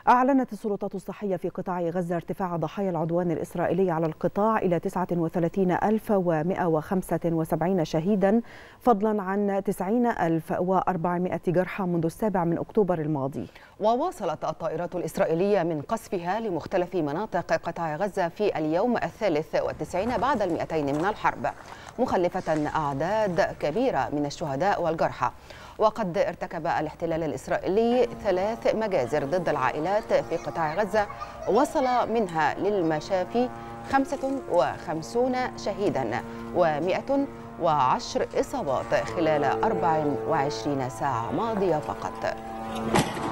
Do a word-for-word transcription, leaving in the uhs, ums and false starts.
أعلنت السلطات الصحية في قطاع غزة ارتفاع ضحايا العدوان الإسرائيلي على القطاع إلى تسعة وثلاثين ألف ومئة وخمسة وسبعين شهيدا، فضلا عن تسعين ألف وأربعمئة جرحى منذ السابع من أكتوبر الماضي. وواصلت الطائرات الإسرائيلية من قصفها لمختلف مناطق قطاع غزة في اليوم الثالث والتسعين بعد المئتين من الحرب، مخلفة أعداد كبيرة من الشهداء والجرحى. وقد ارتكب الاحتلال الإسرائيلي ثلاث مجازر ضد العائلات في قطاع غزة، وصل منها للمشافي خمسة وخمسين شهيدا ومئة وعشر إصابات خلال أربع وعشرين ساعة ماضية فقط.